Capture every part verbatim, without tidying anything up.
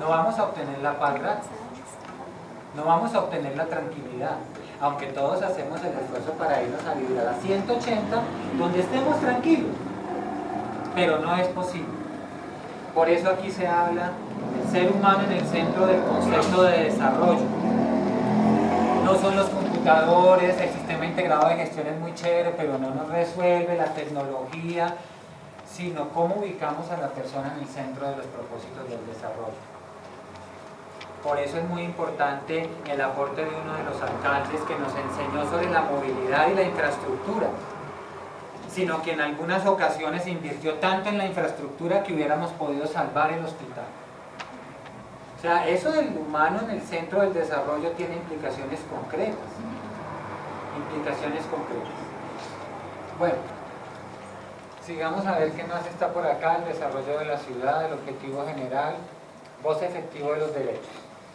no vamos a obtener la paz gratis, no vamos a obtener la tranquilidad, aunque todos hacemos el esfuerzo para irnos a vivir a la ciento ochenta, donde estemos tranquilos, pero no es posible. Por eso aquí se habla del ser humano en el centro del concepto de desarrollo. No son los computadores, el sistema integrado de gestión es muy chévere, pero no nos resuelve la tecnología, sino cómo ubicamos a la persona en el centro de los propósitos del desarrollo. Por eso es muy importante el aporte de uno de los alcaldes que nos enseñó sobre la movilidad y la infraestructura, sino que en algunas ocasiones invirtió tanto en la infraestructura que hubiéramos podido salvar el hospital. O sea, eso del humano en el centro del desarrollo tiene implicaciones concretas, implicaciones concretas. Bueno, sigamos a ver qué más está por acá: el desarrollo de la ciudad, el objetivo general, goce efectivo de los derechos.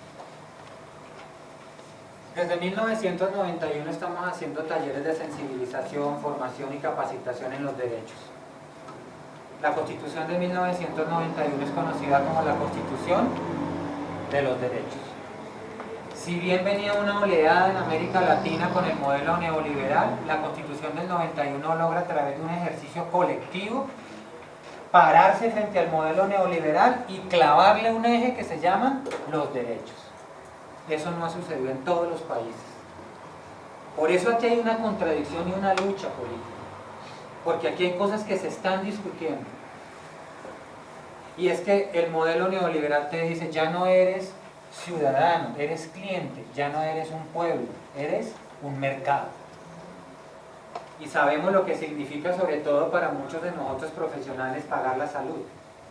Desde mil novecientos noventa y uno estamos haciendo talleres de sensibilización, formación y capacitación en los derechos. La Constitución de mil novecientos noventa y uno es conocida como la Constitución de los Derechos. Si bien venía una oleada en América Latina con el modelo neoliberal, la Constitución del noventa y uno logra, a través de un ejercicio colectivo, pararse frente al modelo neoliberal y clavarle un eje que se llama los derechos. Eso no ha sucedido en todos los países. Por eso aquí hay una contradicción y una lucha política, porque aquí hay cosas que se están discutiendo. Y es que el modelo neoliberal te dice: ya no eres ciudadano, eres cliente, ya no eres un pueblo, eres un mercado. Y sabemos lo que significa, sobre todo para muchos de nosotros profesionales, pagar la salud.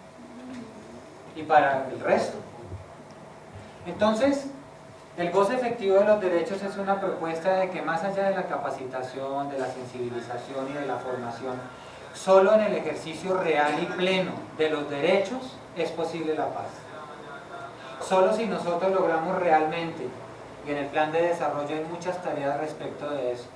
Y para el resto. Entonces, el goce efectivo de los derechos es una propuesta de que, más allá de la capacitación, de la sensibilización y de la formación, solo en el ejercicio real y pleno de los derechos es posible la paz. Solo si nosotros logramos realmente, y en el plan de desarrollo hay muchas tareas respecto de eso,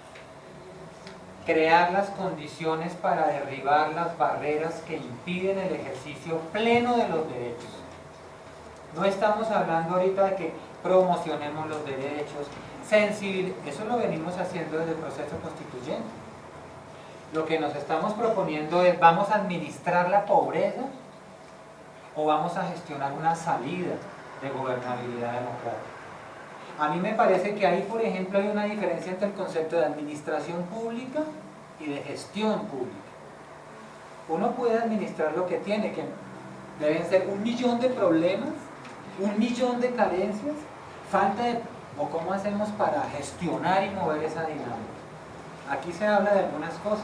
crear las condiciones para derribar las barreras que impiden el ejercicio pleno de los derechos. No estamos hablando ahorita de que promocionemos los derechos, sensibil... eso lo venimos haciendo desde el proceso constituyente. Lo que nos estamos proponiendo es: ¿vamos a administrar la pobreza o vamos a gestionar una salida de gobernabilidad democrática? A mí me parece que ahí, por ejemplo, hay una diferencia entre el concepto de administración pública y de gestión pública. Uno puede administrar lo que tiene, que deben ser un millón de problemas, un millón de carencias, falta de, o cómo hacemos para gestionar y mover esa dinámica. Aquí se habla de algunas cosas: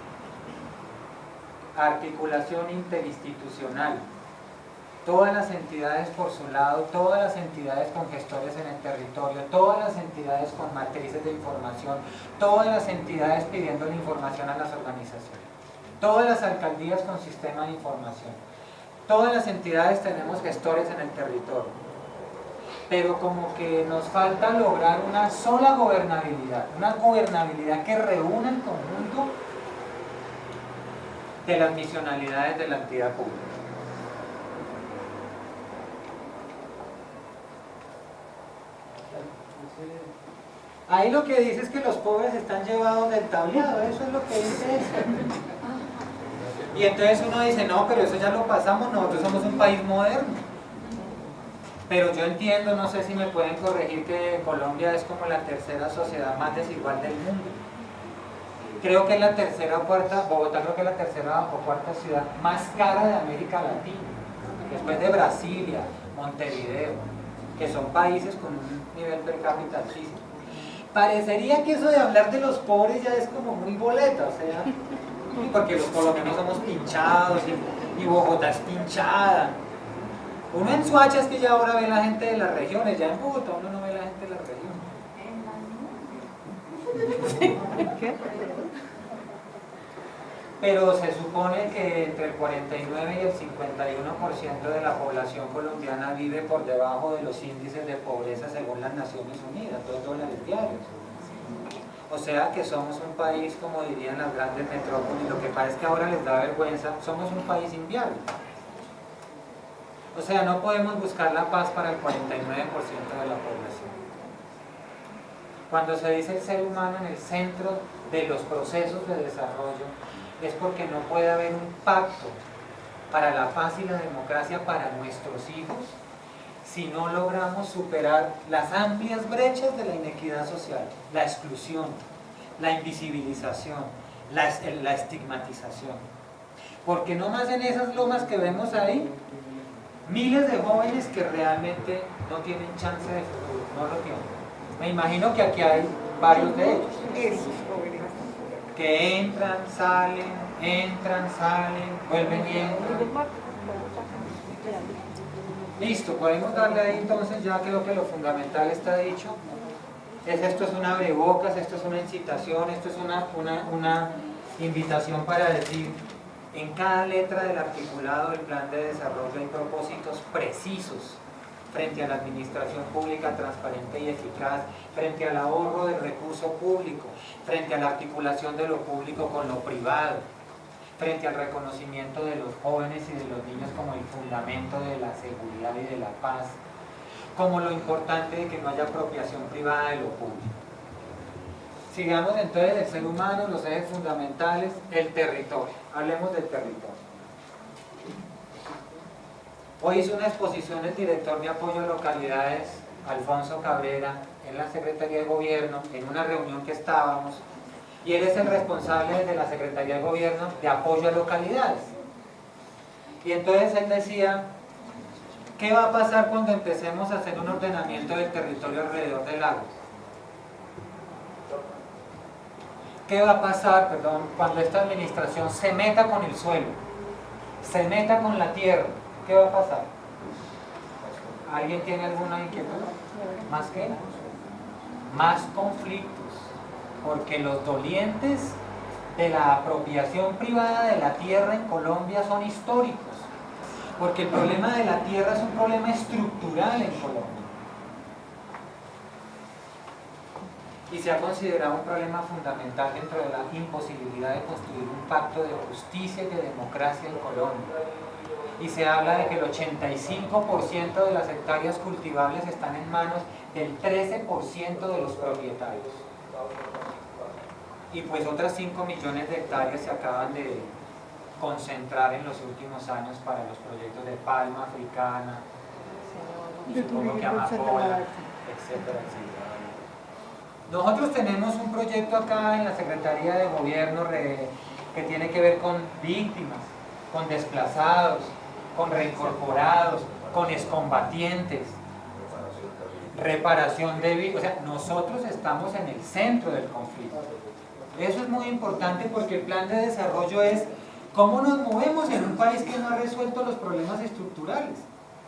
articulación interinstitucional, todas las entidades por su lado, todas las entidades con gestores en el territorio, todas las entidades con matrices de información, todas las entidades pidiendo la información a las organizaciones, todas las alcaldías con sistema de información, todas las entidades tenemos gestores en el territorio. Pero como que nos falta lograr una sola gobernabilidad, una gobernabilidad que reúna el conjunto de las misionalidades de la entidad pública. Ahí lo que dice es que los pobres están llevados del tablado, eso es lo que dice eso. Y entonces uno dice: no, pero eso ya lo pasamos, nosotros somos un país moderno. Pero yo entiendo, no sé si me pueden corregir, que Colombia es como la tercera sociedad más desigual del mundo. Creo que es la tercera o cuarta, Bogotá creo que es la tercera o cuarta ciudad más cara de América Latina, después de Brasilia, Montevideo, que son países con un nivel per cápita altísimo. Parecería que eso de hablar de los pobres ya es como muy boleta, o sea, porque los colombianos somos pinchados y, y Bogotá es pinchada. Uno en Soacha es que ya ahora ve la gente de las regiones, ya en Bogotá uno no ve la gente de las regiones. ¿Qué? Pero se supone que entre el cuarenta y nueve y el cincuenta y uno por ciento de la población colombiana vive por debajo de los índices de pobreza según las Naciones Unidas, dos dólares diarios. O sea que somos un país, como dirían las grandes metrópolis, lo que pasa es que ahora les da vergüenza, somos un país inviable. O sea, no podemos buscar la paz para el cuarenta y nueve por ciento de la población. Cuando se dice el ser humano en el centro de los procesos de desarrollo, es porque no puede haber un pacto para la paz y la democracia para nuestros hijos si no logramos superar las amplias brechas de la inequidad social, la exclusión, la invisibilización, la, la estigmatización. Porque no más en esas lomas que vemos ahí, miles de jóvenes que realmente no tienen chance de futuro, no lo tienen. Me imagino que aquí hay varios de ellos, que entran, salen, entran, salen, vuelven y entran. Listo, podemos darle ahí entonces, ya creo que lo fundamental está dicho. Es, esto es un abrebocas, esto es una incitación, esto es una, una, una invitación para decir, en cada letra del articulado del plan de desarrollo hay propósitos precisos frente a la administración pública transparente y eficaz, frente al ahorro del recurso público, frente a la articulación de lo público con lo privado, frente al reconocimiento de los jóvenes y de los niños como el fundamento de la seguridad y de la paz, como lo importante de que no haya apropiación privada de lo público. Sigamos entonces el ser humano, los ejes fundamentales, el territorio. Hablemos del territorio. Hoy hizo una exposición el director de apoyo a localidades, Alfonso Cabrera, en la Secretaría de Gobierno, en una reunión que estábamos, y él es el responsable de la Secretaría de Gobierno de apoyo a localidades. Y entonces él decía, ¿qué va a pasar cuando empecemos a hacer un ordenamiento del territorio alrededor del lago? ¿Qué va a pasar, perdón, cuando esta administración se meta con el suelo, se meta con la tierra? ¿Qué va a pasar? ¿Alguien tiene alguna inquietud? ¿Más qué? Más conflictos, porque los dolientes de la apropiación privada de la tierra en Colombia son históricos, porque el problema de la tierra es un problema estructural en Colombia. Y se ha considerado un problema fundamental dentro de la imposibilidad de construir un pacto de justicia y de democracia en Colombia. Y se habla de que el ochenta y cinco por ciento de las hectáreas cultivables están en manos del trece por ciento de los propietarios. Y pues otras cinco millones de hectáreas se acaban de concentrar en los últimos años para los proyectos de palma africana, supongo que amapola, etcétera, etcétera. Nosotros tenemos un proyecto acá en la Secretaría de Gobierno re, que tiene que ver con víctimas, con desplazados, con reincorporados, con excombatientes, reparación de víctimas. O sea, nosotros estamos en el centro del conflicto. Eso es muy importante porque el plan de desarrollo es cómo nos movemos en un país que no ha resuelto los problemas estructurales.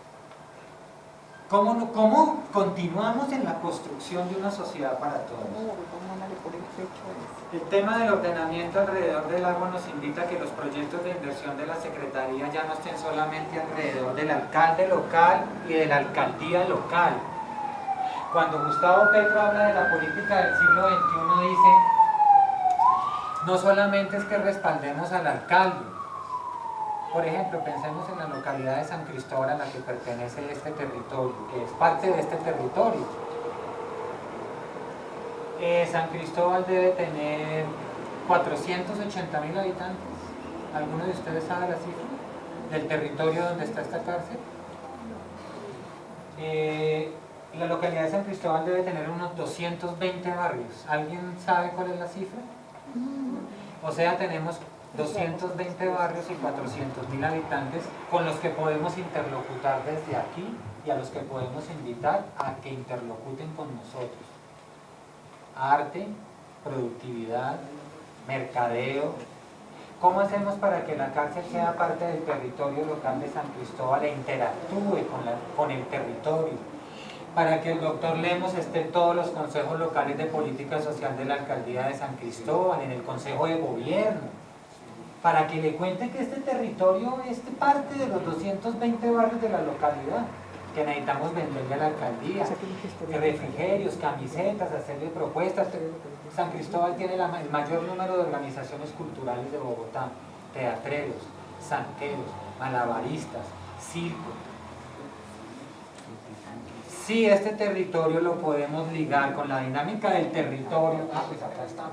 ¿Cómo, ¿Cómo continuamos en la construcción de una sociedad para todos? El tema del ordenamiento alrededor del agua nos invita a que los proyectos de inversión de la Secretaría ya no estén solamente alrededor del alcalde local y de la alcaldía local. Cuando Gustavo Petro habla de la política del siglo veintiuno dice, no solamente es que respaldemos al alcalde. Por ejemplo, pensemos en la localidad de San Cristóbal a la que pertenece este territorio, que es parte de este territorio. Eh, San Cristóbal debe tener cuatrocientos ochenta mil habitantes. ¿Alguno de ustedes sabe la cifra del territorio donde está esta cárcel? Eh, la localidad de San Cristóbal debe tener unos doscientos veinte barrios. ¿Alguien sabe cuál es la cifra? O sea, tenemos doscientos veinte barrios y cuatrocientos mil habitantes con los que podemos interlocutar desde aquí y a los que podemos invitar a que interlocuten con nosotros. Arte, productividad, mercadeo. ¿Cómo hacemos para que la cárcel sea parte del territorio local de San Cristóbal e interactúe con, la, con el territorio? Para que el doctor Lemos esté en todos los consejos locales de política social de la alcaldía de San Cristóbal, en el consejo de gobierno, para que le cuente que este territorio es parte de los doscientos veinte barrios de la localidad, que necesitamos venderle a la alcaldía, refrigerios, camisetas, hacerle propuestas. San Cristóbal tiene la, el mayor número de organizaciones culturales de Bogotá, teatreros, santeros, malabaristas, circo. si este territorio lo podemos ligar con la dinámica del territorio, ah, pues acá estamos.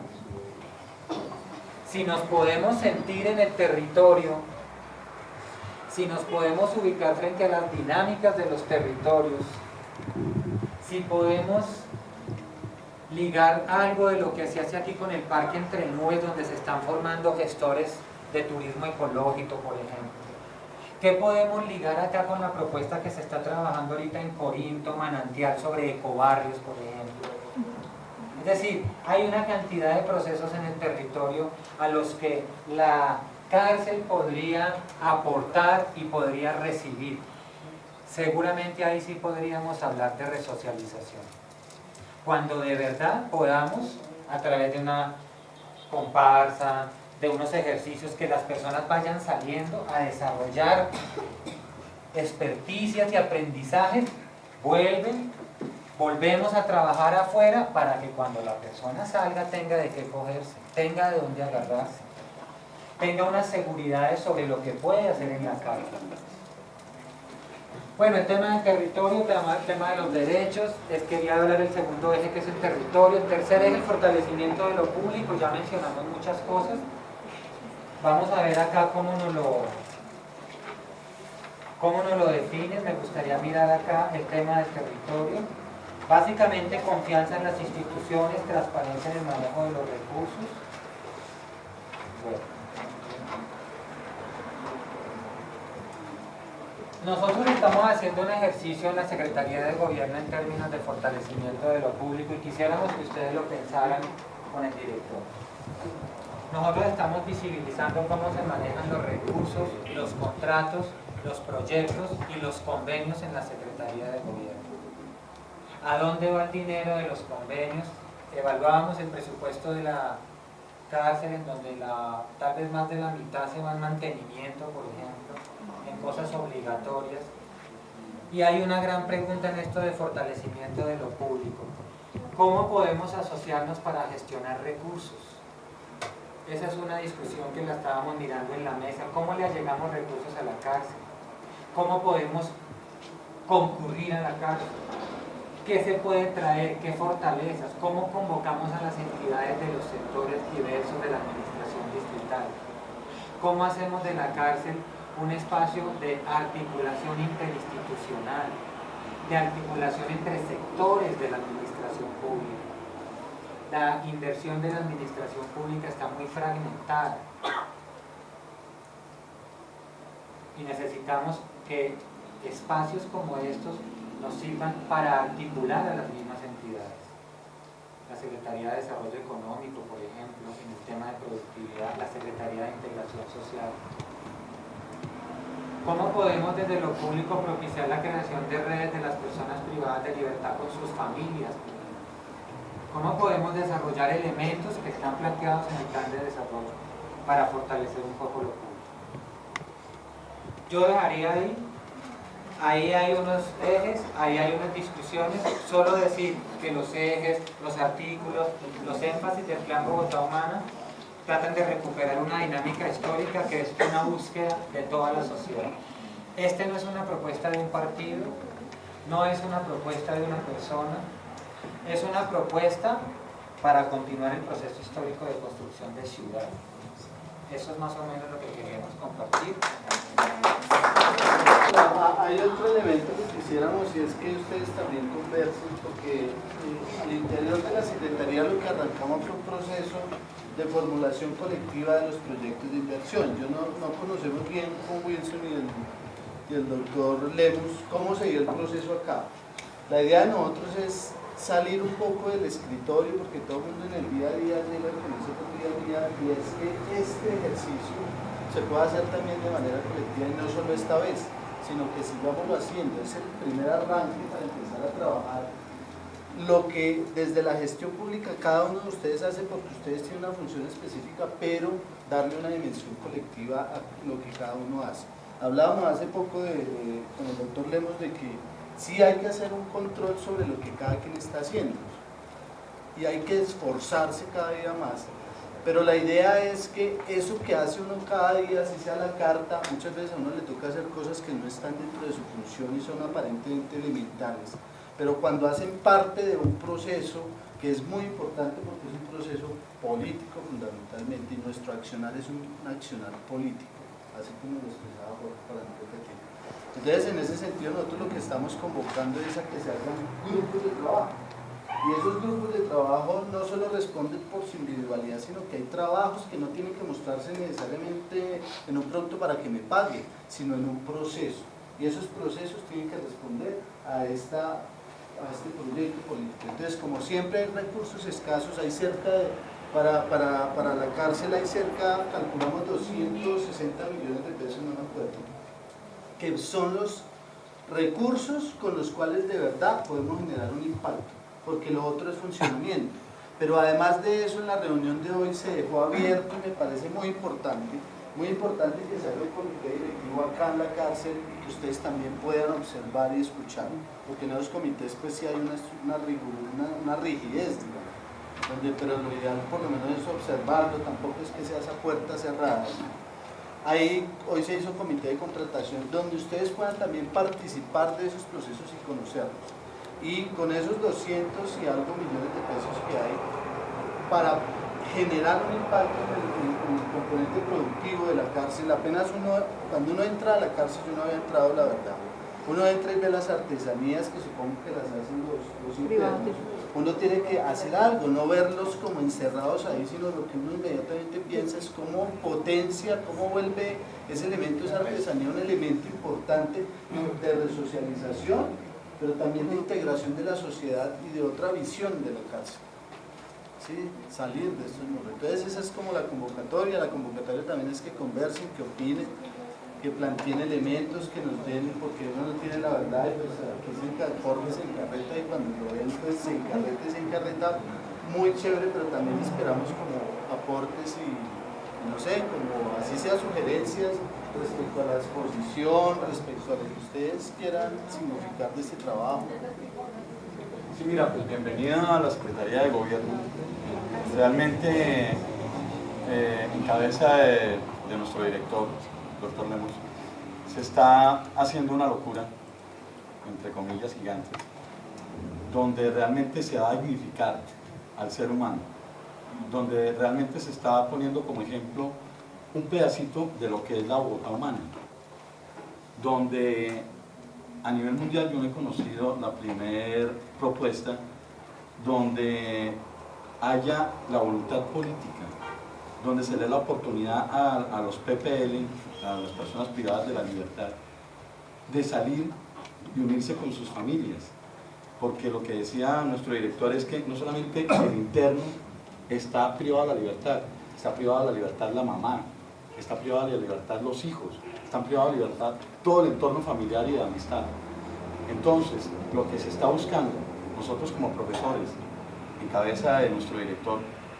Si nos podemos sentir en el territorio, si nos podemos ubicar frente a las dinámicas de los territorios, si podemos ligar algo de lo que se hace aquí con el Parque Entre Nubes, donde se están formando gestores de turismo ecológico, por ejemplo. ¿Qué podemos ligar acá con la propuesta que se está trabajando ahorita en Corinto, Manantial, sobre ecobarrios, por ejemplo? Es decir, hay una cantidad de procesos en el territorio a los que la cárcel podría aportar y podría recibir. Seguramente ahí sí podríamos hablar de resocialización. Cuando de verdad podamos, a través de una comparsa, de unos ejercicios, que las personas vayan saliendo a desarrollar experticias y aprendizajes, vuelven, volvemos a trabajar afuera para que cuando la persona salga tenga de qué cogerse, tenga de dónde agarrarse, tenga unas seguridades sobre lo que puede hacer en la calle. Bueno, el tema del territorio, el tema de los derechos, les quería hablar del segundo eje, que es el territorio. El tercer eje, el fortalecimiento de lo público. Ya mencionamos muchas cosas. Vamos a ver acá cómo nos lo, cómo nos lo definen. Me gustaría mirar acá el tema del territorio. Básicamente, confianza en las instituciones, transparencia en el manejo de los recursos. Bueno. Nosotros estamos haciendo un ejercicio en la Secretaría de Gobierno en términos de fortalecimiento de lo público y quisiéramos que ustedes lo pensaran con el director. Nosotros estamos visibilizando cómo se manejan los recursos, los contratos, los proyectos y los convenios en la Secretaría de Gobierno. ¿A dónde va el dinero de los convenios? Evaluábamos el presupuesto de la cárcel, en donde la, tal vez más de la mitad se va en mantenimiento, por ejemplo, en cosas obligatorias. Y hay una gran pregunta en esto de fortalecimiento de lo público. ¿Cómo podemos asociarnos para gestionar recursos? Esa es una discusión que la estábamos mirando en la mesa. ¿Cómo le allegamos recursos a la cárcel? ¿Cómo podemos concurrir a la cárcel? ¿Qué se puede traer? ¿Qué fortalezas? ¿Cómo convocamos a las entidades de los sectores diversos de la administración distrital? ¿Cómo hacemos de la cárcel un espacio de articulación interinstitucional, de articulación entre sectores de la administración pública? La inversión de la administración pública está muy fragmentada y necesitamos que espacios como estos nos sirvan para articular a las mismas entidades. La Secretaría de Desarrollo Económico, por ejemplo, en el tema de productividad, la Secretaría de Integración Social. ¿Cómo podemos desde lo público propiciar la creación de redes de las personas privadas de libertad con sus familias? ¿Cómo podemos desarrollar elementos que están planteados en el plan de desarrollo para fortalecer un poco lo público? Yo dejaría ahí, ahí hay unos ejes, ahí hay unas discusiones. Solo decir que los ejes, los artículos, los énfasis del Plan Bogotá Humana tratan de recuperar una dinámica histórica que es una búsqueda de toda la sociedad. Este no es una propuesta de un partido, no es una propuesta de una persona, es una propuesta para continuar el proceso histórico de construcción de ciudad. Eso es más o menos lo que queríamos compartir. Hay otro elemento que quisiéramos, y es que ustedes también conversen, porque eh, al interior de la Secretaría lo que arrancamos fue un proceso de formulación colectiva de los proyectos de inversión. Yo no, no conocemos bien con Wilson y el, y el doctor Lemus cómo se dio el proceso acá. La idea de nosotros es salir un poco del escritorio, porque todo el mundo en el día a día llega con ese día a día, y es que este ejercicio se puede hacer también de manera colectiva, y no solo esta vez, sino que sigámoslo haciendo. Es el primer arranque para empezar a trabajar lo que desde la gestión pública cada uno de ustedes hace, porque ustedes tienen una función específica, pero darle una dimensión colectiva a lo que cada uno hace. Hablábamos hace poco de, de, con el doctor Lemos de que sí hay que hacer un control sobre lo que cada quien está haciendo y hay que esforzarse cada día más, pero la idea es que eso que hace uno cada día, si sea la carta, muchas veces a uno le toca hacer cosas que no están dentro de su función y son aparentemente elementales, pero cuando hacen parte de un proceso que es muy importante porque es un proceso político fundamentalmente, y nuestro accionar es un accionar político, así como lo expresaba Jorge, para no repetir. Entonces, en ese sentido, nosotros lo que estamos convocando es a que se hagan grupos de trabajo, y esos grupos de trabajo no solo responden por su individualidad, sino que hay trabajos que no tienen que mostrarse necesariamente en un producto para que me pague, sino en un proceso, y esos procesos tienen que responder a esta a este proyecto político. Entonces, como siempre hay recursos escasos, hay cerca de, para, para, para la cárcel hay cerca, calculamos doscientos sesenta millones de pesos, no me acuerdo, que son los recursos con los cuales de verdad podemos generar un impacto, porque lo otro es funcionamiento. Pero además de eso, en la reunión de hoy se dejó abierto, y me parece muy importante, muy importante que se haga el comité directivo acá en la cárcel y que ustedes también puedan observar y escuchar, porque en los comités pues sí hay una, una, una, una rigidez, digamos, donde, pero lo ideal por lo menos es observarlo, tampoco es que sea esa puerta cerrada. Ahí, hoy se hizo un comité de contratación donde ustedes puedan también participar de esos procesos y conocerlos, y con esos doscientos y algo millones de pesos que hay para generar un impacto en el, en el componente productivo de la cárcel. Apenas uno, cuando uno entra a la cárcel, yo no había entrado, la verdad, uno entra y ve las artesanías que supongo que las hacen los, los internos, uno tiene que hacer algo, no verlos como encerrados ahí, sino lo que uno inmediatamente piensa es cómo potencia, cómo vuelve ese elemento, esa artesanía, un elemento importante de resocialización, pero también de integración de la sociedad y de otra visión de la cárcel. Sí, salir de estos momentos. Entonces esa es como la convocatoria. La convocatoria también es que conversen, que opinen, que planteen elementos, que nos den, porque uno no tiene la verdad, y pues aquí se encarreta, se encarreta, y cuando lo ven pues se encarreta y se encarreta muy chévere, pero también esperamos como aportes y no sé, como así sea sugerencias respecto a la exposición, respecto a lo que ustedes quieran significar de este trabajo. Sí, mira, pues bienvenida a la Secretaría de Gobierno. Realmente, eh, en cabeza de, de nuestro director, doctor Lemos, se está haciendo una locura, entre comillas gigantes, donde realmente se va a dignificar al ser humano, donde realmente se está poniendo como ejemplo un pedacito de lo que es la Bogotá humana, donde a nivel mundial yo no he conocido la primera propuesta donde haya la voluntad política, donde se le dé la oportunidad a, a los P P L, a las personas privadas de la libertad, de salir y unirse con sus familias, porque lo que decía nuestro director es que no solamente el interno está privado de la libertad, está privado de la libertad la mamá, está privado de la libertad los hijos, están privados de libertad todo el entorno familiar y de amistad. Entonces, lo que se está buscando, nosotros como profesores, en cabeza de nuestro director,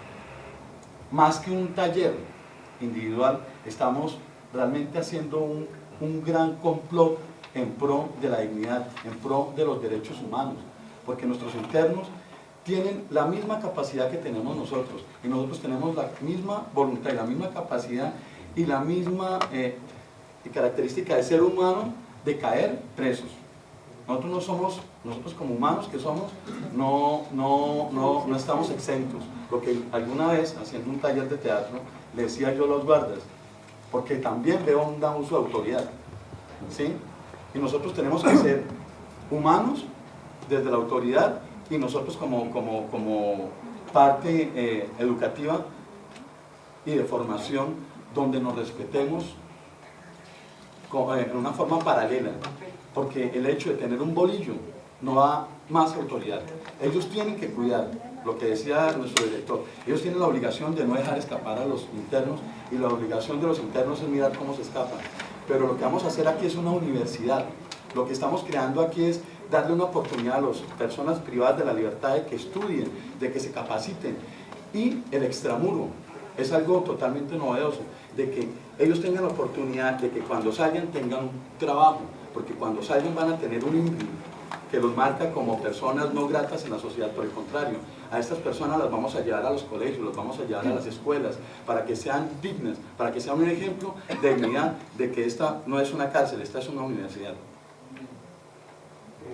más que un taller individual, estamos realmente haciendo un, un gran complot en pro de la dignidad, en pro de los derechos humanos, porque nuestros internos tienen la misma capacidad que tenemos nosotros, y nosotros tenemos la misma voluntad y la misma capacidad y la misma eh, característica de ser humano de caer presos. Nosotros no somos, nosotros como humanos que somos, no, no, no, no estamos exentos. Lo que alguna vez, haciendo un taller de teatro, le decía yo a los guardas, porque también veo un uso de autoridad, ¿sí? Y nosotros tenemos que ser humanos desde la autoridad, y nosotros como, como, como parte eh, educativa y de formación, donde nos respetemos en una forma paralela, porque el hecho de tener un bolillo no da más autoridad. Ellos tienen que cuidar, lo que decía nuestro director, ellos tienen la obligación de no dejar escapar a los internos, y la obligación de los internos es mirar cómo se escapan. Pero lo que vamos a hacer aquí es una universidad. Lo que estamos creando aquí es darle una oportunidad a las personas privadas de la libertad de que estudien, de que se capaciten. Y el extramuro es algo totalmente novedoso, de que ellos tengan la oportunidad de que cuando salgan tengan un trabajo, porque cuando salgan van a tener un índice que los marca como personas no gratas en la sociedad. Por el contrario, a estas personas las vamos a llevar a los colegios, los vamos a llevar a las escuelas, para que sean dignas, para que sean un ejemplo de dignidad, de que esta no es una cárcel, esta es una universidad.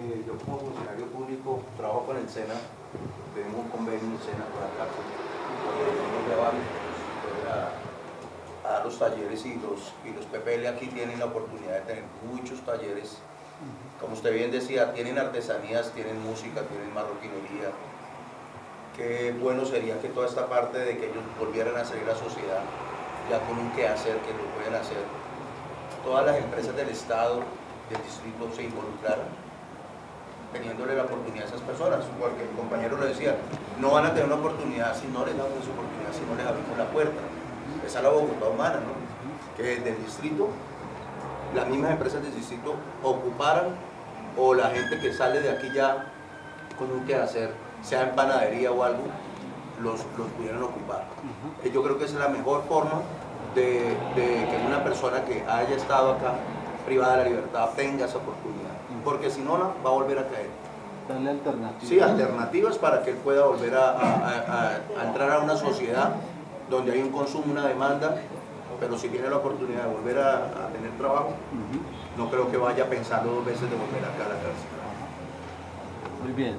eh, yo como funcionario público trabajo con el SENA, tenemos un convenio en el SENA con la cárcel, nos llevan a, a dar los talleres y los, y los P P L aquí tienen la oportunidad de tener muchos talleres. Como usted bien decía, tienen artesanías, tienen música, tienen marroquinería. Qué bueno sería que toda esta parte de que ellos volvieran a salir a la sociedad, ya con un quehacer que lo pueden hacer. Todas las empresas del Estado, del distrito se involucraran, teniéndole la oportunidad a esas personas, porque el compañero lo decía, no van a tener una oportunidad si no les damos esa oportunidad, si no les abrimos la puerta. Esa es la Bogotá humana, ¿no? Que desde el distrito, las mismas empresas del distrito ocuparan, o la gente que sale de aquí ya con un quehacer, sea en panadería o algo, los, los pudieran ocupar. Uh-huh. Yo creo que esa es la mejor forma de, de que una persona que haya estado acá privada de la libertad tenga esa oportunidad, porque si no, va a volver a caer. Darle alternativas. Sí, alternativas para que él pueda volver a, a, a, a entrar a una sociedad donde hay un consumo, una demanda, pero si tiene la oportunidad de volver a, a tener trabajo, uh-huh, no creo que vaya a pensarlo dos veces de volver acá a la cárcel. Muy bien.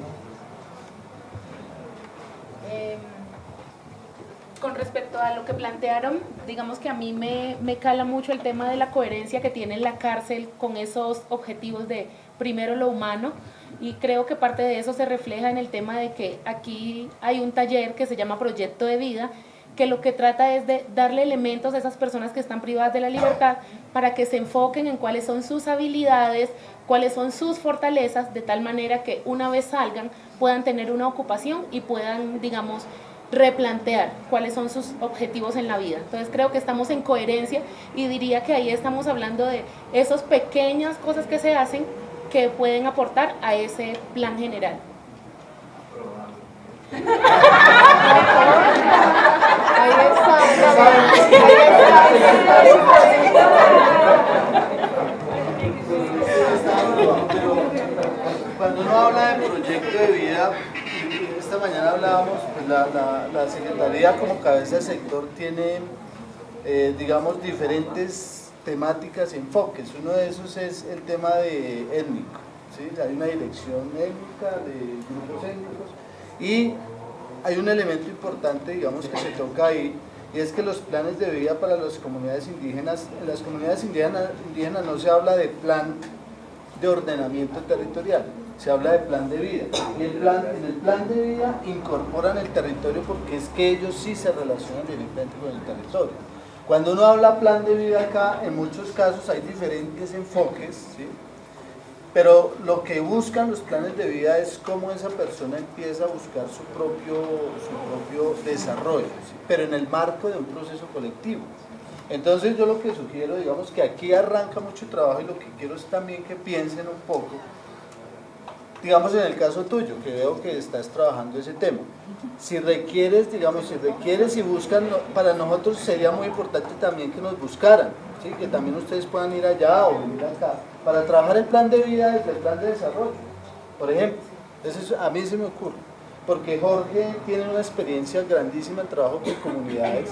Eh, con respecto a lo que plantearon, digamos que a mí me, me cala mucho el tema de la coherencia que tiene la cárcel con esos objetivos de primero lo humano, y creo que parte de eso se refleja en el tema de que aquí hay un taller que se llama Proyecto de Vida, que lo que trata es de darle elementos a esas personas que están privadas de la libertad para que se enfoquen en cuáles son sus habilidades, cuáles son sus fortalezas, de tal manera que una vez salgan puedan tener una ocupación y puedan, digamos, replantear cuáles son sus objetivos en la vida. Entonces creo que estamos en coherencia y diría que ahí estamos hablando de esas pequeñas cosas que se hacen que pueden aportar a ese plan general. Ahí está, cuando uno habla de proyecto de vida, y esta mañana hablábamos, pues la, la, la Secretaría como cabeza de sector tiene, eh, digamos, diferentes temáticas y enfoques. Uno de esos es el tema de étnico, ¿sí? Hay una dirección étnica de grupos étnicos y hay un elemento importante, digamos, que se toca ahí, y es que los planes de vida para las comunidades indígenas, en las comunidades indígenas, indígenas no se habla de plan de ordenamiento territorial, se habla de plan de vida, y el plan, en el plan de vida incorporan el territorio porque es que ellos sí se relacionan directamente con el territorio. Cuando uno habla plan de vida acá, en muchos casos hay diferentes enfoques, ¿sí? Pero lo que buscan los planes de vida es cómo esa persona empieza a buscar su propio, su propio desarrollo, ¿sí? Pero en el marco de un proceso colectivo. Entonces yo lo que sugiero, digamos que aquí arranca mucho trabajo, y lo que quiero es también que piensen un poco, digamos en el caso tuyo, que veo que estás trabajando ese tema. Si requieres, digamos, si requieres y buscan, para nosotros sería muy importante también que nos buscaran, ¿sí? Que también ustedes puedan ir allá o venir acá, para trabajar el plan de vida desde el plan de desarrollo, por ejemplo. Eso a mí se me ocurre, porque Jorge tiene una experiencia grandísima en trabajo con comunidades,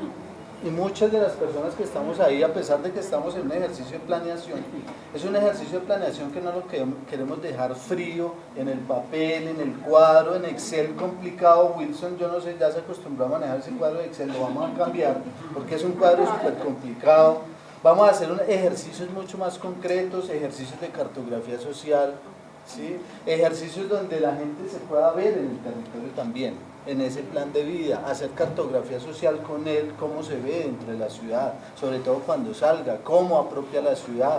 y muchas de las personas que estamos ahí, a pesar de que estamos en un ejercicio de planeación, es un ejercicio de planeación que no lo queremos dejar frío en el papel, en el cuadro, en Excel complicado. Wilson, yo no sé, ya se acostumbró a manejar ese cuadro de Excel, lo vamos a cambiar porque es un cuadro súper complicado. Vamos a hacer un ejercicios mucho más concretos, ejercicios de cartografía social, ¿sí? Ejercicios donde la gente se pueda ver en el territorio también, en ese plan de vida, hacer cartografía social con él, cómo se ve dentro de la ciudad, sobre todo cuando salga, cómo apropia la ciudad.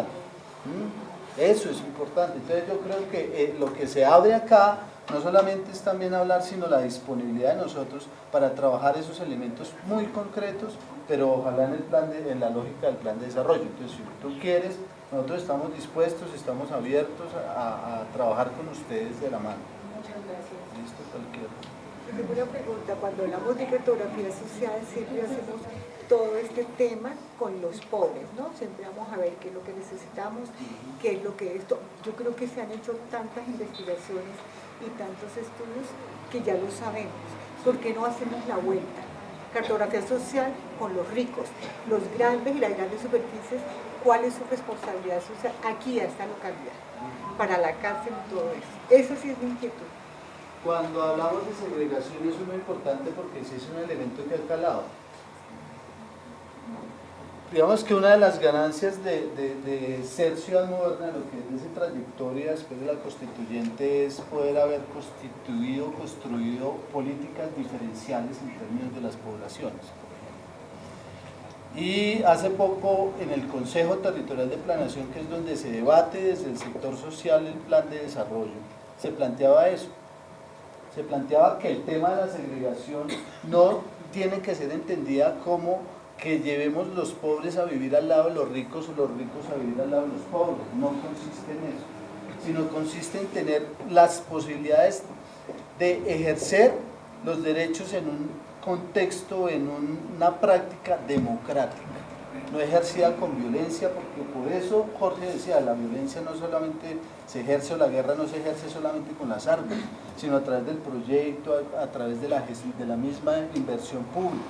¿Mm? Eso es importante. Entonces yo creo que eh, lo que se abre acá no solamente es también hablar, sino la disponibilidad de nosotros para trabajar esos elementos muy concretos, pero ojalá en el plan de, en la lógica del plan de desarrollo. Entonces si tú quieres, nosotros estamos dispuestos, estamos abiertos a, a trabajar con ustedes de la mano. Muchas gracias. Listo, cualquiera. Tengo una pregunta. Cuando hablamos de cartografía social, siempre hacemos todo este tema con los pobres, ¿no? Siempre vamos a ver qué es lo que necesitamos, qué es lo que esto. Yo creo que se han hecho tantas investigaciones y tantos estudios que ya lo sabemos. ¿Por qué no hacemos la vuelta? Cartografía social con los ricos, los grandes y las grandes superficies, ¿cuál es su responsabilidad social aquí a esta localidad? para la cárcel y todo eso. Esa sí es mi inquietud. Cuando hablamos de segregación, eso es muy importante porque sí es un elemento que ha calado. Digamos que una de las ganancias de, de, de ser ciudad moderna, lo que es de esa trayectoria después de la constituyente, es poder haber constituido, construido políticas diferenciales en términos de las poblaciones. Y hace poco en el Consejo Territorial de Planeación, que es donde se debate desde el sector social el plan de desarrollo, se planteaba eso. Se planteaba que el tema de la segregación no tiene que ser entendida como que llevemos los pobres a vivir al lado de los ricos o los ricos a vivir al lado de los pobres. No consiste en eso, sino consiste en tener las posibilidades de ejercer los derechos en un contexto, en un, una práctica democrática, no ejercida con violencia, porque por eso Jorge decía, la violencia no solamente se ejerce, o la guerra no se ejerce solamente con las armas, sino a través del proyecto, a, a través de la, de la misma inversión pública.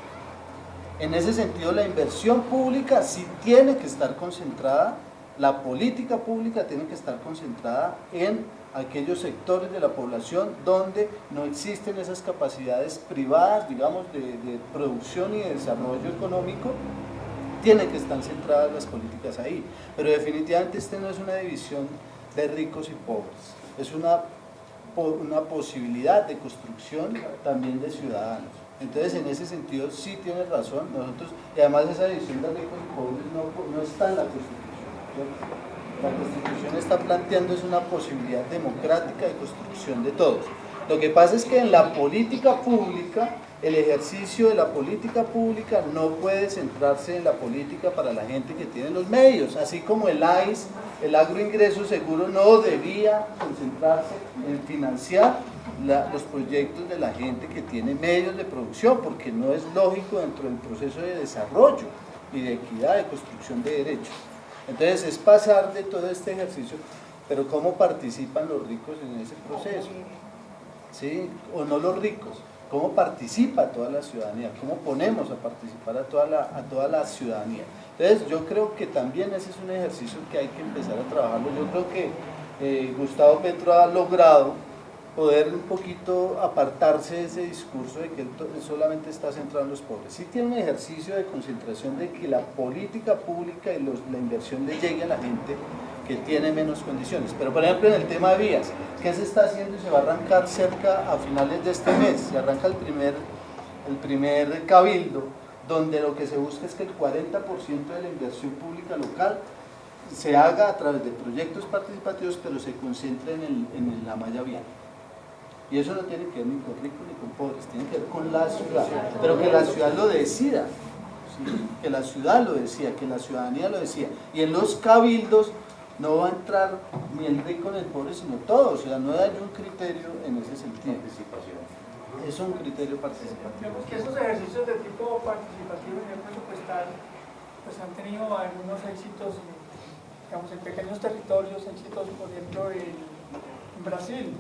En ese sentido, la inversión pública sí tiene que estar concentrada, la política pública tiene que estar concentrada en aquellos sectores de la población donde no existen esas capacidades privadas, digamos, de, de producción y de desarrollo económico. Tienen que estar centradas las políticas ahí, pero definitivamente este no es una división de ricos y pobres, es una, una posibilidad de construcción también de ciudadanos. Entonces, en ese sentido, sí tienes razón, nosotros, y además esa división de ricos y pobres no, no está en la Constitución, ¿cierto? La Constitución está planteando es una posibilidad democrática de construcción de todos. Lo que pasa es que en la política pública, el ejercicio de la política pública no puede centrarse en la política para la gente que tiene los medios, así como el A I S, el agroingreso seguro, no debía concentrarse en financiar la, los proyectos de la gente que tiene medios de producción, porque no es lógico dentro del proceso de desarrollo y de equidad, de construcción de derechos. Entonces es pasar de todo este ejercicio, pero ¿cómo participan los ricos en ese proceso? ¿Sí? O no los ricos. ¿Cómo participa toda la ciudadanía? ¿Cómo ponemos a participar a toda la, a toda la ciudadanía? Entonces yo creo que también ese es un ejercicio que hay que empezar a trabajarlo. Yo creo que eh, Gustavo Petro ha logrado poder un poquito apartarse de ese discurso de que él solamente está centrado en los pobres. Sí tiene un ejercicio de concentración de que la política pública y los, la inversión le llegue a la gente que tiene menos condiciones. Pero por ejemplo en el tema de vías, ¿qué se está haciendo? Y se va a arrancar cerca a finales de este mes, se arranca el primer, el primer cabildo, donde lo que se busca es que el cuarenta por ciento de la inversión pública local se haga a través de proyectos participativos, pero se concentre en, el, en la malla vial. Y eso no tiene que ver ni con ricos ni con pobres, tiene que ver con la ciudad, pero que la ciudad lo decida, ¿sí? Que la ciudad lo decida, que la ciudadanía lo decida. Y en los cabildos no va a entrar ni el rico ni el pobre, sino todos, o sea, no hay un criterio en ese sentido. Es un criterio participativo. Digamos que esos ejercicios de tipo participativo y presupuestal pues han tenido algunos éxitos, digamos, en pequeños territorios, éxitos, por ejemplo, en, en Brasil.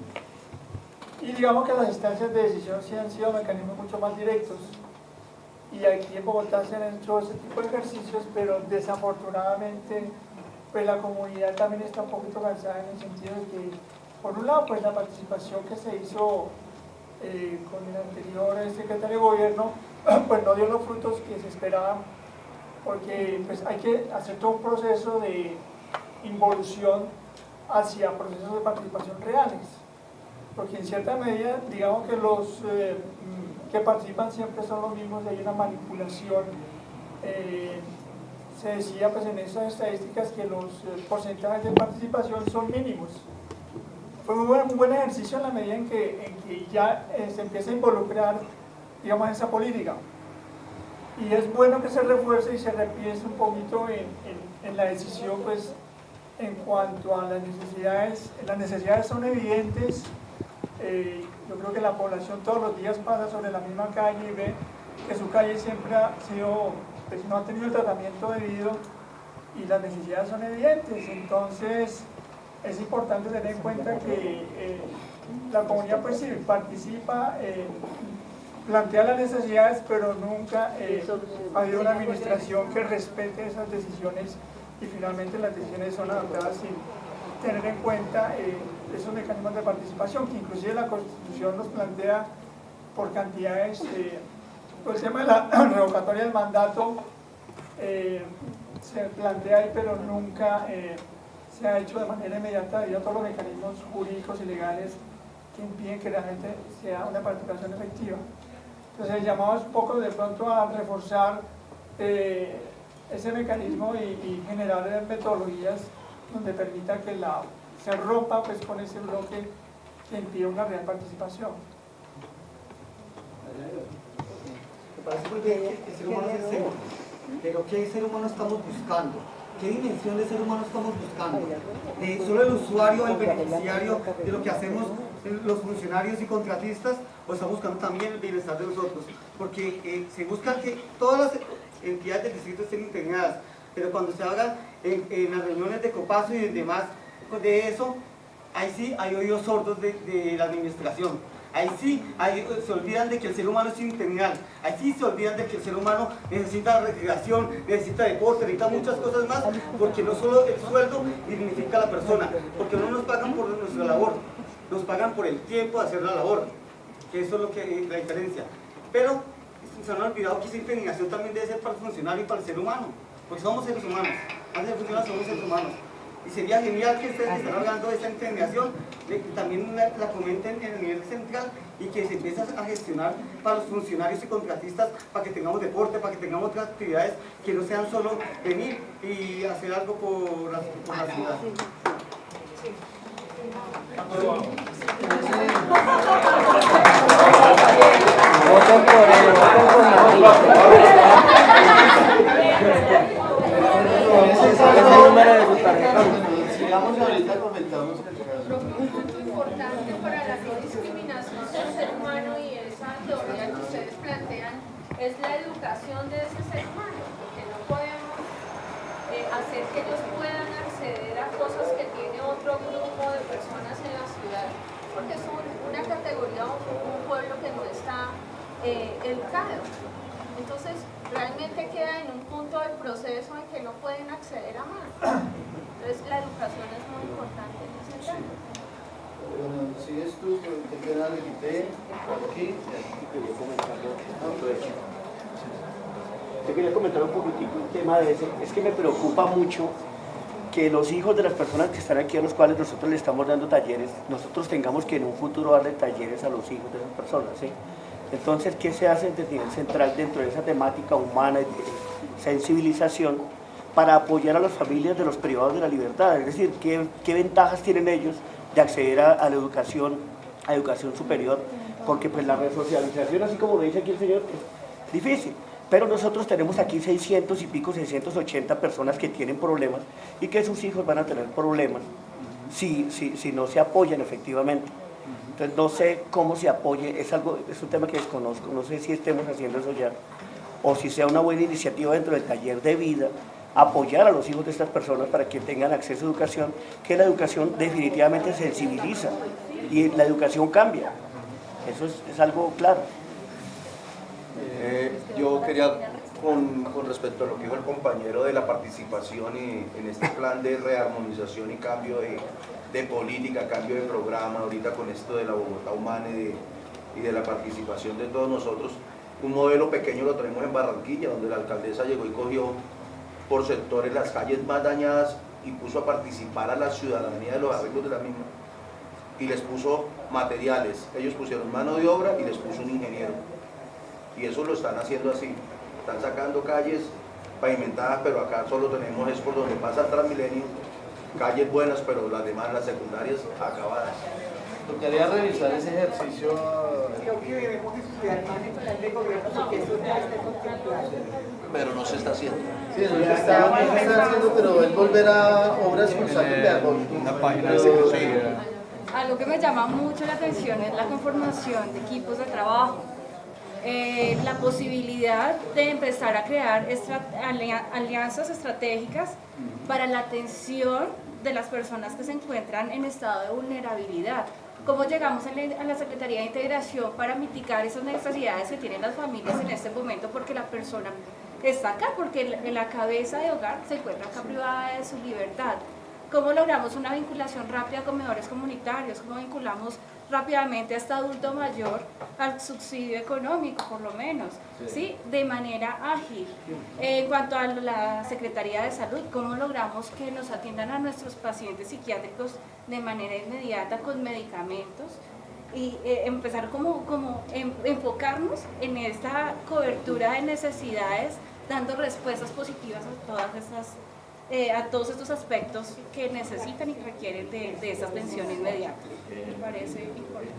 Y digamos que las instancias de decisión sí han sido mecanismos mucho más directos. Y aquí en Bogotá se han hecho ese tipo de ejercicios, pero desafortunadamente pues la comunidad también está un poquito cansada en el sentido de que, por un lado, pues la participación que se hizo eh, con el anterior secretario de gobierno, pues no dio los frutos que se esperaban, porque pues hay que hacer todo un proceso de involución hacia procesos de participación reales, porque en cierta medida, digamos que los eh, que participan siempre son los mismos, y hay una manipulación. Eh, se decía pues en esas estadísticas que los eh, porcentajes de participación son mínimos. Fue un buen, un buen ejercicio en la medida en que, en que ya eh, se empieza a involucrar, digamos, esa política. Y es bueno que se refuerce y se repiense un poquito en, en, en la decisión, pues, en cuanto a las necesidades. Las necesidades son evidentes. Eh, yo creo que la población todos los días pasa sobre la misma calle y ve que su calle siempre ha sido, pues, no ha tenido el tratamiento debido, y las necesidades son evidentes. Entonces es importante tener en cuenta que eh, la comunidad pues sí participa, eh, plantea las necesidades, pero nunca eh, ha habido una administración que respete esas decisiones, y finalmente las decisiones son adoptadas sin, tener en cuenta eh, esos mecanismos de participación, que inclusive la Constitución nos plantea por cantidades, eh, pues el tema de la revocatoria del mandato eh, se plantea ahí, pero nunca eh, se ha hecho de manera inmediata debido a todos los mecanismos jurídicos y legales que impiden que realmente sea una participación efectiva. Entonces el llamado es un poco de pronto a reforzar eh, ese mecanismo y, y generar metodologías donde permita que la, se rompa pues, con ese bloque que impide una real participación. Me parece muy bien que el ser humano es el centro, pero ¿qué ser humano estamos buscando? ¿Qué dimensión de ser humano estamos buscando? Eh, ¿Solo el usuario, el beneficiario de lo que hacemos los funcionarios y contratistas, o estamos buscando también el bienestar de nosotros? Porque eh, se busca que todas las entidades del distrito estén integradas, pero cuando se hagan en, en las reuniones de Copaso y demás de eso, ahí sí hay oídos sordos de, de la administración. Ahí sí ahí se olvidan de que el ser humano es integral, ahí sí se olvidan de que el ser humano necesita recreación, necesita deporte, necesita muchas cosas más, porque no solo el sueldo dignifica a la persona, porque no nos pagan por nuestra labor, nos pagan por el tiempo de hacer la labor, que eso es lo que la diferencia. Pero se han olvidado que esa integración también debe ser para el funcionario y para el ser humano, porque somos seres humanos, antes de funcionar somos seres humanos. Y sería genial que ustedes estén hablando de esta integración, que también la, la comenten en el nivel central y que se empiece a gestionar para los funcionarios y contratistas, para que tengamos deporte, para que tengamos otras actividades que no sean solo venir y hacer algo por la, por la ciudad. Voten por él, voten por ese número de su tarjeta. Sigamos ahorita, comentamos el caso. Un punto importante para la no discriminación del ser humano y esa teoría que ustedes plantean es la educación de ese ser humano, porque no podemos eh, hacer que ellos puedan acceder a cosas que tiene otro grupo de personas en la ciudad, porque es un, una categoría o un pueblo que no está eh, educado. Entonces, realmente queda en un punto del proceso en que no pueden acceder a más. Entonces, la educación es muy importante en ese tema. Bueno, sigues tú, te queda el de aquí. Yo quería comentar un poquitico el tema de ese. Es que me preocupa mucho que los hijos de las personas que están aquí, a los cuales nosotros le estamos dando talleres, nosotros tengamos que en un futuro darle talleres a los hijos de esas personas, ¿sí? Entonces, ¿qué se hace desde el nivel central dentro de esa temática humana y de sensibilización para apoyar a las familias de los privados de la libertad? Es decir, ¿qué, qué ventajas tienen ellos de acceder a, a la educación, a educación superior? Porque pues la resocialización, así como lo dice aquí el señor, es difícil. Pero nosotros tenemos aquí seiscientos y pico, seiscientos ochenta personas que tienen problemas y que sus hijos van a tener problemas si, si, si no se apoyan efectivamente. Entonces no sé cómo se apoye, es, algo, es un tema que desconozco, no sé si estemos haciendo eso ya, o si sea una buena iniciativa dentro del taller de vida, apoyar a los hijos de estas personas para que tengan acceso a educación, que la educación definitivamente sensibiliza y la educación cambia, eso es, es algo claro. Eh, yo quería, con, con respecto a lo que dijo el compañero de la participación y, en este plan de rearmonización y cambio de, de política, cambio de programa, ahorita con esto de la Bogotá Humana y de, y de la participación de todos nosotros, un modelo pequeño lo tenemos en Barranquilla, donde la alcaldesa llegó y cogió por sectores las calles más dañadas y puso a participar a la ciudadanía de los arreglos de la misma y les puso materiales, ellos pusieron mano de obra y les puso un ingeniero. Y eso lo están haciendo así, están sacando calles pavimentadas, pero acá solo tenemos es por donde pasa el Transmilenio, calles buenas, pero las demás, las secundarias, acabadas. Tocaría revisar ese ejercicio. Creo que debemos estudiar más en plan de gobierno porque eso ya está contemplado. Pero no se está haciendo. Sí, eso se está, no se está haciendo, pero es volver a obras con saco de árbol. Una página de secretaría. Algo que me llama mucho la atención es la conformación de equipos de trabajo. Eh, la posibilidad de empezar a crear alianzas estratégicas para la atención de las personas que se encuentran en estado de vulnerabilidad. ¿Cómo llegamos a la Secretaría de Integración para mitigar esas necesidades que tienen las familias en este momento? Porque la persona está acá, porque en la cabeza de hogar se encuentra acá privada de su libertad. ¿Cómo logramos una vinculación rápida con comedores comunitarios? ¿Cómo vinculamos rápidamente a este adulto mayor al subsidio económico, por lo menos, ¿sí? De manera ágil? Eh, en cuanto a la Secretaría de Salud, ¿cómo logramos que nos atiendan a nuestros pacientes psiquiátricos de manera inmediata con medicamentos? Y eh, empezar como, como en, enfocarnos en esta cobertura de necesidades, dando respuestas positivas a todas estas Eh, a todos estos aspectos que necesitan y requieren de, de esa atención inmediata. Me parece importante.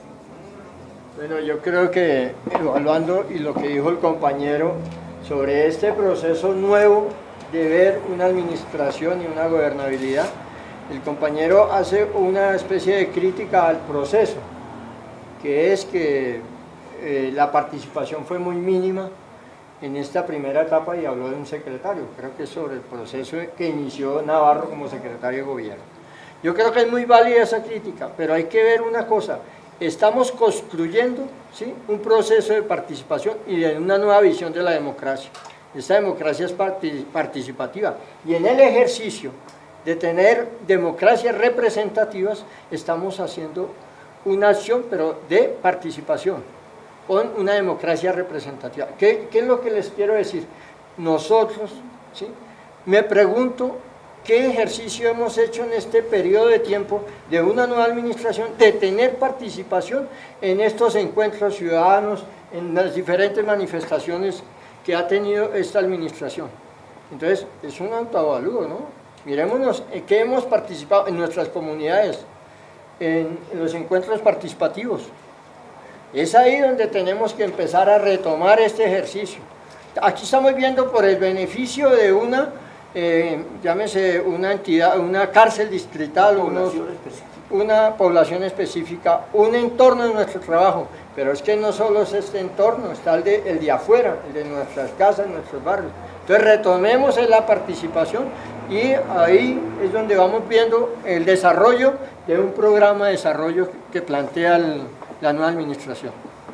Bueno, yo creo que evaluando y lo que dijo el compañero sobre este proceso nuevo de ver una administración y una gobernabilidad, el compañero hace una especie de crítica al proceso, que es que eh, la participación fue muy mínima en esta primera etapa y habló de un secretario. Creo que es sobre el proceso que inició Navarro como secretario de gobierno. Yo creo que es muy válida esa crítica, pero hay que ver una cosa: estamos construyendo, ¿sí?, un proceso de participación y de una nueva visión de la democracia. Esta democracia es participativa y en el ejercicio de tener democracias representativas estamos haciendo una acción, pero de participación, con una democracia representativa. ¿Qué, qué es lo que les quiero decir? Nosotros, ¿sí?, me pregunto qué ejercicio hemos hecho en este periodo de tiempo de una nueva administración, de tener participación en estos encuentros ciudadanos, en las diferentes manifestaciones que ha tenido esta administración. Entonces, es un autoavalúo, ¿no? Mirémonos en qué hemos participado en nuestras comunidades, en, en los encuentros participativos. Es ahí donde tenemos que empezar a retomar este ejercicio. Aquí estamos viendo por el beneficio de una, eh, llámese una entidad, una cárcel distrital, unos, una población específica, un entorno de nuestro trabajo, pero es que no solo es este entorno, está el de, el de afuera, el de nuestras casas, nuestros barrios. Entonces retomemos en la participación y ahí es donde vamos viendo el desarrollo de un programa de desarrollo que plantea el, la nueva administración.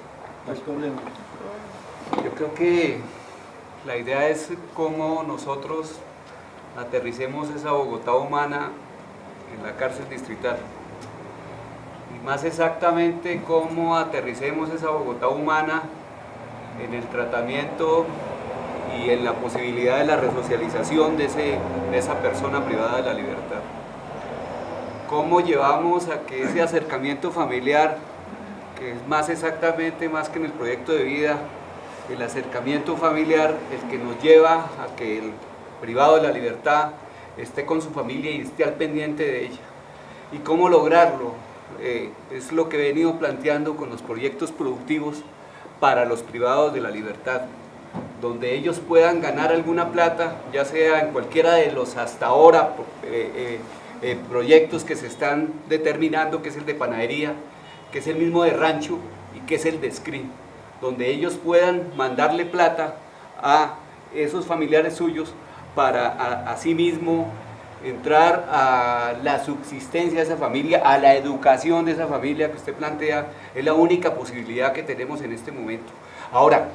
Yo creo que la idea es cómo nosotros aterricemos esa Bogotá humana en la cárcel distrital. Y más exactamente cómo aterricemos esa Bogotá humana en el tratamiento y en la posibilidad de la resocialización de, ese, de esa persona privada de la libertad. Cómo llevamos a que ese acercamiento familiar, que es más exactamente, más que en el proyecto de vida, el acercamiento familiar, el que nos lleva a que el privado de la libertad esté con su familia y esté al pendiente de ella. ¿Y cómo lograrlo? Eh, es lo que he venido planteando con los proyectos productivos para los privados de la libertad, donde ellos puedan ganar alguna plata, ya sea en cualquiera de los hasta ahora eh, eh, eh, proyectos que se están determinando, que es el de panadería, que es el mismo de rancho y que es el de screen, donde ellos puedan mandarle plata a esos familiares suyos para a, a sí mismo entrar a la subsistencia de esa familia, a la educación de esa familia que usted plantea. Es la única posibilidad que tenemos en este momento. Ahora,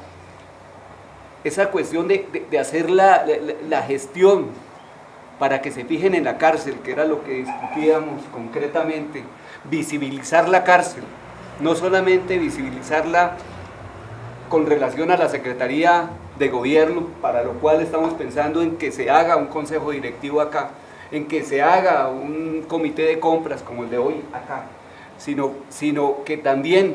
esa cuestión de, de, de hacer la, la, la gestión para que se fijen en la cárcel, que era lo que discutíamos concretamente, visibilizar la cárcel, no solamente visibilizarla con relación a la Secretaría de Gobierno, para lo cual estamos pensando en que se haga un consejo directivo acá, en que se haga un comité de compras como el de hoy acá, sino, sino que también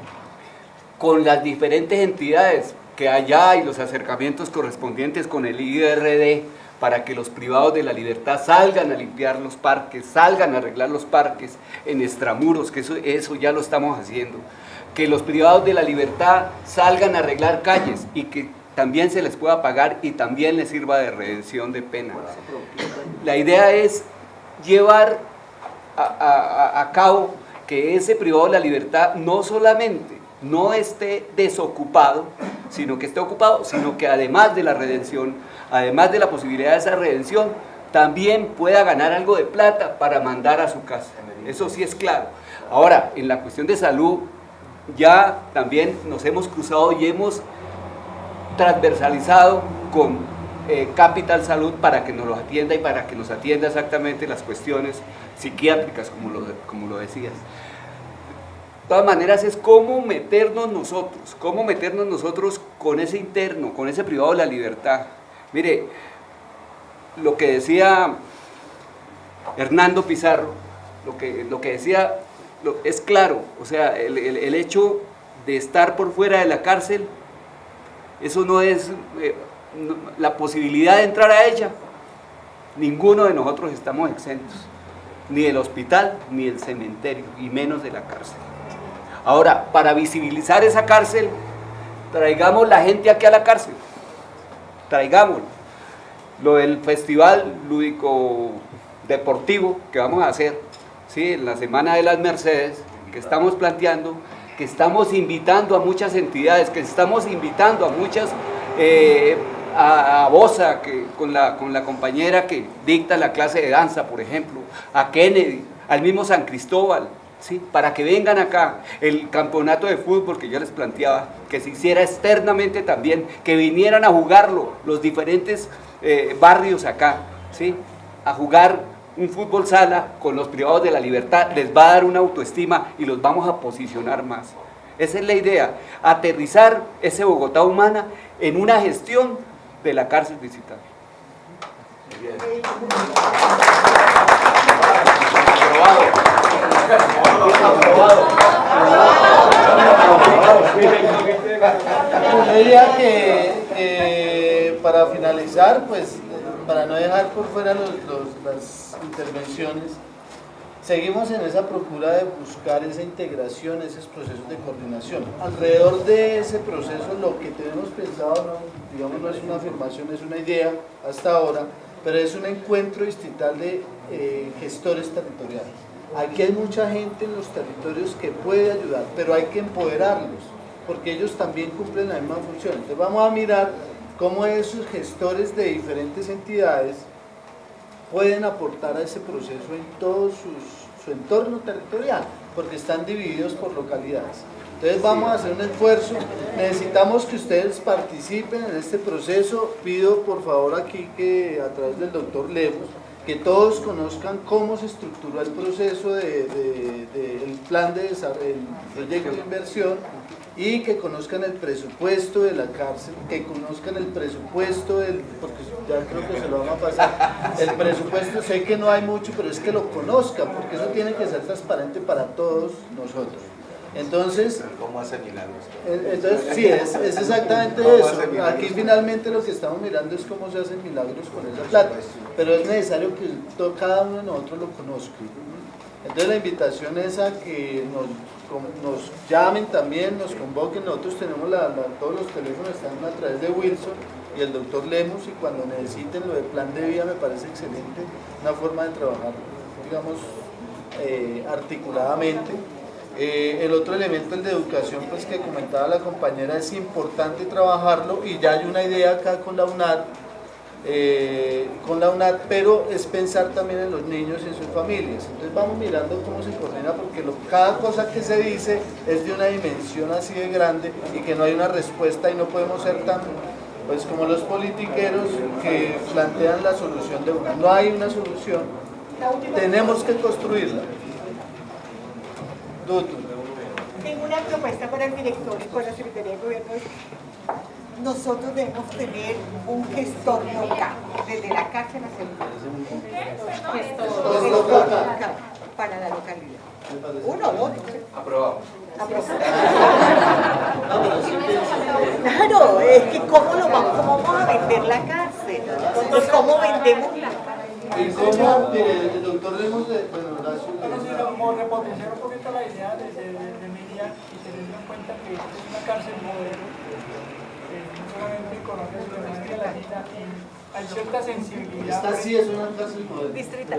con las diferentes entidades que allá y los acercamientos correspondientes con el I R D, para que los privados de la libertad salgan a limpiar los parques, salgan a arreglar los parques en extramuros, que eso, eso ya lo estamos haciendo, que los privados de la libertad salgan a arreglar calles y que también se les pueda pagar y también les sirva de redención de pena. La idea es llevar a, a, a cabo que ese privado de la libertad no solamente no esté desocupado, sino que esté ocupado, sino que además de la redención, además de la posibilidad de esa redención, también pueda ganar algo de plata para mandar a su casa. Eso sí es claro. Ahora, en la cuestión de salud, ya también nos hemos cruzado y hemos transversalizado con eh, Capital Salud para que nos los atienda y para que nos atienda exactamente las cuestiones psiquiátricas, como lo, como lo decías. De todas maneras es cómo meternos nosotros, cómo meternos nosotros con ese interno, con ese privado de la libertad. Mire, lo que decía Hernando Pizarro, lo que, lo que decía lo, es claro, o sea, el, el, el hecho de estar por fuera de la cárcel, eso no es eh, no, la posibilidad de entrar a ella. Ninguno de nosotros estamos exentos, ni del hospital, ni del cementerio, y menos de la cárcel. Ahora, para visibilizar esa cárcel, traigamos la gente aquí a la cárcel, traigámoslo. Lo del festival lúdico deportivo que vamos a hacer, ¿sí?, en la Semana de las Mercedes, que estamos planteando, que estamos invitando a muchas entidades, que estamos invitando a muchas, eh, a, a Bosa, que, con, la, con la compañera que dicta la clase de danza, por ejemplo, a Kennedy, al mismo San Cristóbal, ¿sí?, para que vengan acá. El campeonato de fútbol que yo les planteaba, que se hiciera externamente también, que vinieran a jugarlo los diferentes eh, barrios acá, ¿sí?, a jugar un fútbol sala con los privados de la libertad, les va a dar una autoestima y los vamos a posicionar más. Esa es la idea, aterrizar ese Bogotá humana en una gestión de la cárcel distrital. Yo diría que eh, para finalizar, pues para no dejar por fuera los, los, las intervenciones, seguimos en esa procura de buscar esa integración, esos procesos de coordinación. Alrededor de ese proceso lo que tenemos pensado, no, digamos, no es una afirmación, es una idea hasta ahora, pero es un encuentro distrital de eh, gestores territoriales. Aquí hay mucha gente en los territorios que puede ayudar, pero hay que empoderarlos, porque ellos también cumplen la misma función. Entonces vamos a mirar cómo esos gestores de diferentes entidades pueden aportar a ese proceso en todo sus, su entorno territorial, porque están divididos por localidades. Entonces vamos a hacer un esfuerzo, necesitamos que ustedes participen en este proceso. Pido por favor aquí que a través del doctor Lemos, que todos conozcan cómo se estructuró el proceso del de, de, de, plan de desarrollo, el proyecto de inversión, y que conozcan el presupuesto de la cárcel, que conozcan el presupuesto del, porque ya creo que se lo van a pasar, el presupuesto, sé que no hay mucho, pero es que lo conozcan, porque eso tiene que ser transparente para todos nosotros. Entonces, ¿cómo hace milagros? Entonces, sí, es, es exactamente eso. Aquí finalmente lo que estamos mirando es cómo se hacen milagros con esa plata, pero es necesario que todo, cada uno de nosotros lo conozca. Entonces la invitación es a que nos, nos llamen también, nos convoquen. Nosotros tenemos la, la, todos los teléfonos están a través de Wilson y el doctor Lemos, y cuando necesiten lo de plan de vida me parece excelente, una forma de trabajar, digamos, eh, articuladamente. Eh, el otro elemento, el de educación, pues que comentaba la compañera, es importante trabajarlo, y ya hay una idea acá con la UNAD, eh, con la UNAD, pero es pensar también en los niños y en sus familias. Entonces vamos mirando cómo se coordina, porque lo, cada cosa que se dice es de una dimensión así de grande y que no hay una respuesta, y no podemos ser tan, pues como los politiqueros que plantean la solución de una. No hay una solución, tenemos que construirla. Tengo una propuesta para el director y para la Secretaría de Gobierno. Nosotros debemos tener un gestor local, desde la cárcel hacia el gestor local para la localidad. Uno o dos. Aprobado. Claro, es que cómo, lo vamos, cómo vamos a vender la cárcel, cómo vendemos la cárcel. ¿Y cómo, mire, el doctor Lemos, de, bueno, gracias. Como repotenciar un poquito la idea de, de, de Miriam, y teniendo en cuenta que es una cárcel modelo, eh, no solamente en Colombia, sino en América Latina, y hay cierta sensibilidad. Esta sí es una cárcel modelo. Distrital.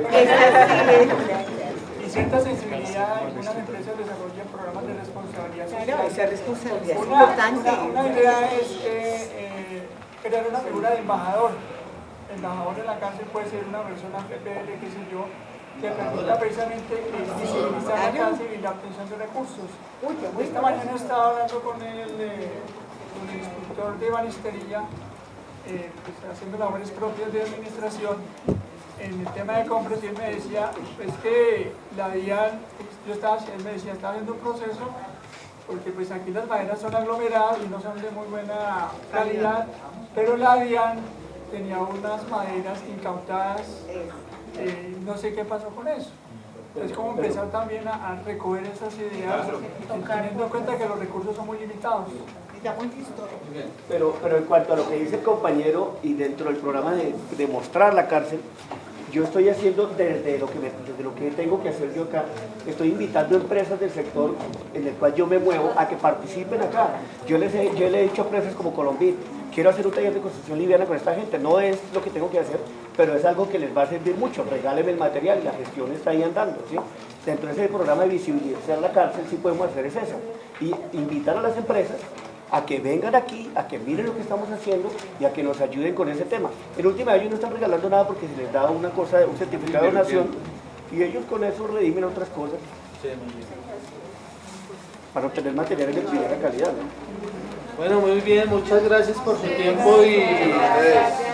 Y cierta sensibilidad en algunas empresas desarrollan programas de responsabilidad social. Claro, esa responsabilidad es una, importante. Una, una idea es eh, eh, crear una figura de embajador. El embajador en la cárcel puede ser una persona P P L, qué sé yo, que permita precisamente eh, visibilizar la cárcel y la obtención de recursos. Esta mañana estaba hablando con el, eh, con el instructor de banistería eh, pues, haciendo labores propias de administración en el tema de compras, y él me decía, pues que la DIAN, yo estaba, él me decía, está viendo un proceso, porque pues aquí las maderas son aglomeradas y no son de muy buena calidad, pero la DIAN tenía unas maderas incautadas, eh, no sé qué pasó con eso. Es como empezar también a, a recoger esas ideas, teniendo en cuenta que los recursos son muy limitados. Pero, pero en cuanto a lo que dice el compañero y dentro del programa de, de mostrar la cárcel, yo estoy haciendo desde lo, que me, desde lo que tengo que hacer yo acá, estoy invitando empresas del sector en el cual yo me muevo a que participen acá. Yo les he, yo le he dicho a empresas como Colombit, quiero hacer un taller de construcción liviana con esta gente, no es lo que tengo que hacer, pero es algo que les va a servir mucho, regálenme el material y la gestión está ahí andando, ¿sí? Dentro de ese programa de visibilizar la cárcel sí podemos hacer es eso, y invitar a las empresas a que vengan aquí, a que miren lo que estamos haciendo y a que nos ayuden con ese tema. En última, ellos no están regalando nada porque se les da una cosa, un certificado de donación, y ellos con eso redimen otras cosas para obtener materiales de primera calidad, ¿no? Bueno, muy bien, muchas gracias por su tiempo y...